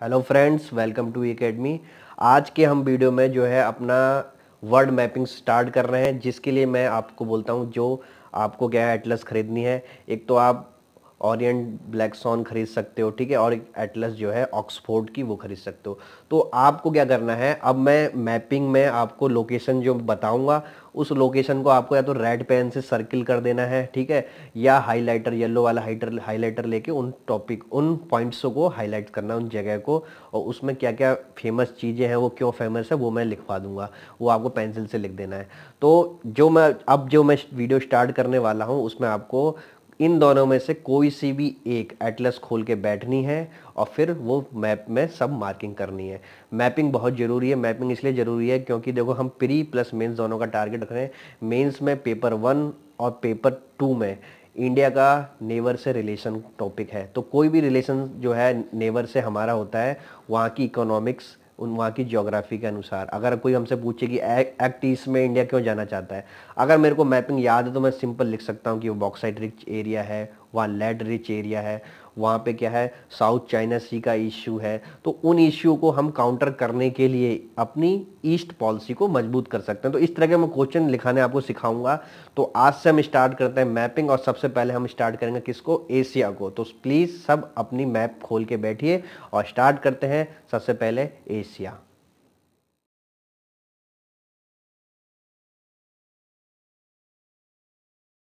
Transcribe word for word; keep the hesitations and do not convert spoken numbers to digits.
Hello friends, welcome to eAcademy। आज के हम वीडियो में जो है अपना वर्ड मैपिंग स्टार्ट कर रहे हैं, जिसके लिए मैं आपको बोलता हूं जो आपको क्या है एटलस खरीदनी है। एक तो आप ओरिएंट ब्लैकसॉन खरीद सकते हो, ठीक है, और एक एटलस जो है ऑक्सफोर्ड की वो खरीद सकते हो। तो आपको क्या करना है, अब मैं मैपिंग में आपको लोकेशन जो बताऊंगा उस लोकेशन को आपको या तो रेड पेन से सर्किल कर देना है, ठीक है, या हाइलाइटर येलो वाला हाइटर हाइलाइटर लेके उन टॉपिक उन पॉइंट्स को हाईलाइट करना है, उन जगह को, और उसमें क्या क्या फेमस चीज़ें हैं वो क्यों फेमस है वो मैं लिखवा दूंगा, वो आपको पेंसिल से लिख देना है। तो जो मैं अब जो मैं वीडियो स्टार्ट करने वाला हूँ उसमें आपको इन दोनों में से कोई सी भी एक एटलस खोल के बैठनी है और फिर वो मैप में सब मार्किंग करनी है। मैपिंग बहुत ज़रूरी है। मैपिंग इसलिए ज़रूरी है क्योंकि देखो हम प्री प्लस मेंस दोनों का टारगेट रख रहे हैं। मेंस में पेपर वन और पेपर टू में इंडिया का नेवर से रिलेशन टॉपिक है, तो कोई भी रिलेशन जो है नेवर से हमारा होता है वहाँ की इकोनॉमिक्स, उन वहाँ की ज्योग्राफी के अनुसार। अगर कोई हमसे पूछे कि एक्ट ईस्ट में इंडिया क्यों जाना चाहता है, अगर मेरे को मैपिंग याद है तो मैं सिंपल लिख सकता हूँ कि वो बॉक्साइट रिच एरिया है, वहाँ लेड रिच एरिया है, वहाँ पे क्या है साउथ चाइना सी का इश्यू है। तो उन इश्यू को हम काउंटर करने के लिए अपनी ईस्ट पॉलिसी को मजबूत कर सकते हैं। तो इस तरह के मैं क्वेश्चन लिखाने आपको सिखाऊंगा। तो आज से हम स्टार्ट करते हैं मैपिंग, और सबसे पहले हम स्टार्ट करेंगे किसको, एशिया को। तो प्लीज़ सब अपनी मैप खोल के बैठिए और स्टार्ट करते हैं सबसे पहले एशिया।